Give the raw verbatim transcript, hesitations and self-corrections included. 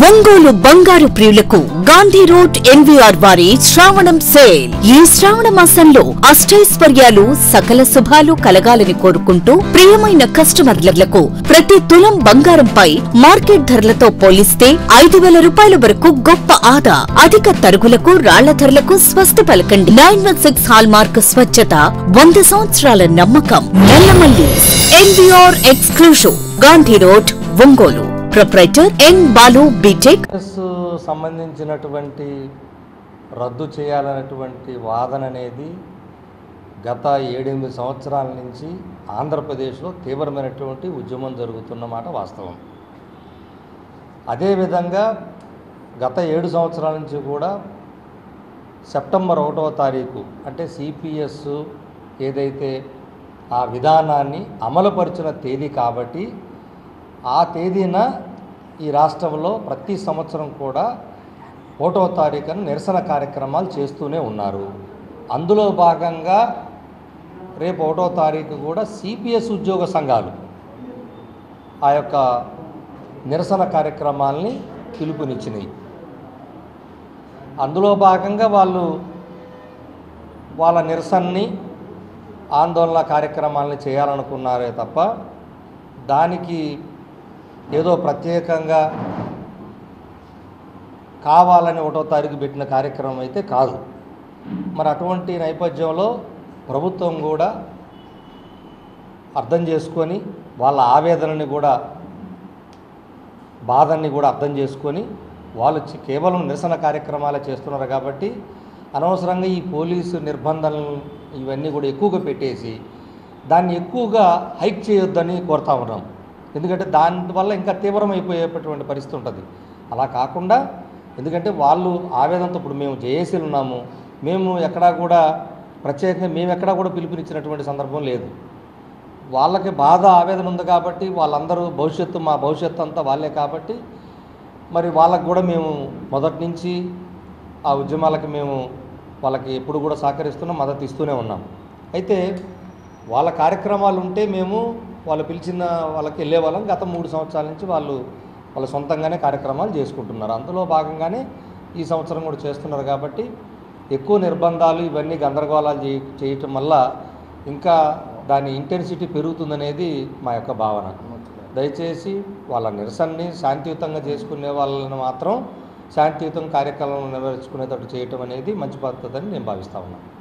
ఒంగోలు బంగారు ప్రియులకు Gandhi road NVR వారి శ్రావణం సేల్. ఈ శ్రావణ మాసంలో అష్టైశ్వర్యాలు సకల శుభాలు కలగాలని కోరుకుంటూ ప్రియమైన కస్టమర్లకు ప్రతి తులం బంగారంపై మార్కెట్ ధరలతో పోలిస్తే ఐదు వేల రూపాయల వరకు గొప్ప ఆదా. అధిక తరుగులకు రాళ్ల ధరలకు స్వస్తి పలకండి. Nine one six hallmark స్వచ్ఛత, వంద సంవత్సరాల నమ్మకం. Nellamalli NVR exclusive, Gandhi road, Ongole. Proprietor N Balu BTech. సంబంధించినటువంటి రద్దు చేయాలనేటువంటి వాదన అనేది గత ఏడెనిమిది సంవత్సరాల నుంచి ఆంధ్రప్రదేశ్లో తీవ్రమైనటువంటి ఉద్యమం జరుగుతున్నమాట వాస్తవం. అదేవిధంగా గత ఏడు సంవత్సరాల నుంచి కూడా సెప్టెంబర్ ఒకటవ తారీఖు అంటే సిపిఎస్ ఏదైతే ఆ విధానాన్ని అమలుపరిచిన తేదీ కాబట్టి ఆ తేదీన ఈ రాష్ట్రంలో ప్రతి సంవత్సరం కూడా ఒకటవ తారీఖున నిరసన కార్యక్రమాలు చేస్తూనే ఉన్నారు. అందులో భాగంగా రేపు ఒకటవ తారీఖు కూడా సిపిఎస్ ఉద్యోగ సంఘాలు ఆ యొక్క నిరసన కార్యక్రమాల్ని పిలుపునిచ్చినాయి. అందులో భాగంగా వాళ్ళు వాళ్ళ నిరసనని ఆందోళన కార్యక్రమాలని చేయాలనుకున్నారే తప్ప దానికి ఏదో ప్రత్యేకంగా కావాలని ఒకటో తారీఖు పెట్టిన కార్యక్రమం అయితే కాదు. మరి అటువంటి నేపథ్యంలో ప్రభుత్వం కూడా అర్థం చేసుకొని వాళ్ళ ఆవేదనని కూడా బాధని కూడా అర్థం చేసుకొని వాళ్ళు కేవలం నిరసన కార్యక్రమాలే చేస్తున్నారు కాబట్టి అనవసరంగా ఈ పోలీసు నిర్బంధనలు ఇవన్నీ కూడా ఎక్కువగా పెట్టేసి దాన్ని ఎక్కువగా హైక్ చేయొద్దని కోరుతా ఉన్నాం. ఎందుకంటే దానివల్ల ఇంకా తీవ్రమైపోయేటటువంటి పరిస్థితి ఉంటుంది. అలా కాకుండా ఎందుకంటే వాళ్ళు ఆవేదనతో ఇప్పుడు మేము జేఏసీలు ఉన్నాము, మేము ఎక్కడా కూడా ప్రత్యేకంగా మేము ఎక్కడా కూడా పిలుపునిచ్చినటువంటి సందర్భం లేదు. వాళ్ళకి బాధ ఆవేదన ఉంది కాబట్టి వాళ్ళందరూ భవిష్యత్తు మా భవిష్యత్తు అంతా వాళ్ళే కాబట్టి మరి వాళ్ళకు కూడా మేము మొదటి నుంచి ఆ ఉద్యమాలకి మేము వాళ్ళకి ఎప్పుడు కూడా సహకరిస్తున్నాం, మద్దతు ఇస్తూనే ఉన్నాం. అయితే వాళ్ళ కార్యక్రమాలు ఉంటే మేము వాళ్ళు పిలిచిన వాళ్ళకి వెళ్ళే వాళ్ళం. గత మూడు సంవత్సరాల నుంచి వాళ్ళు వాళ్ళ సొంతంగానే కార్యక్రమాలు చేసుకుంటున్నారు. అందులో భాగంగానే ఈ సంవత్సరం కూడా చేస్తున్నారు కాబట్టి ఎక్కువ నిర్బంధాలు ఇవన్నీ గందరగోళాలు చేయ చేయటం వల్ల ఇంకా దాని ఇంటెన్సిటీ పెరుగుతుందనేది మా యొక్క భావన. దయచేసి వాళ్ళ నిరసనని శాంతియుతంగా చేసుకునే వాళ్ళని మాత్రం శాంతియుతంగా కార్యక్రమం నెరవేర్చుకునేటట్టు చేయటం అనేది మంచి పద్ధతి అని నేను భావిస్తా ఉన్నాను.